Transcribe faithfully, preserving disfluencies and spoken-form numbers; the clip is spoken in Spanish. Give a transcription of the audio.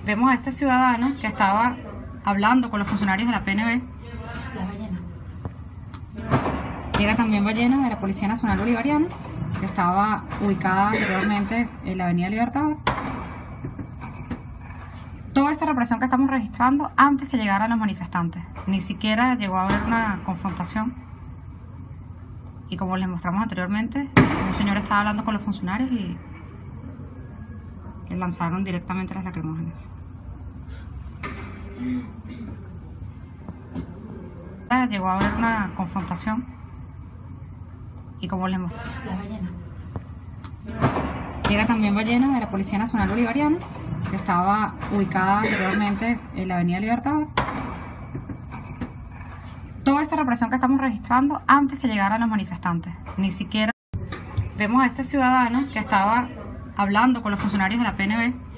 Vemos a este ciudadano que estaba hablando con los funcionarios de la P N B. La ballena. Llega también Ballena de la Policía Nacional Bolivariana, que estaba ubicada anteriormente en la Avenida Libertador. Toda esta represión que estamos registrando antes que llegaran los manifestantes. Ni siquiera llegó a haber una confrontación. Y como les mostramos anteriormente, un señor estaba hablando con los funcionarios y le lanzaron directamente las lacrimógenas. Llegó a haber una confrontación. Y como les mostramos. La ballena. Llega también Ballena de la Policía Nacional Bolivariana, que estaba ubicada anteriormente en la Avenida Libertador. Toda esta represión que estamos registrando antes que llegaran los manifestantes. Ni siquiera vemos a este ciudadano que estaba hablando con los funcionarios de la P N B.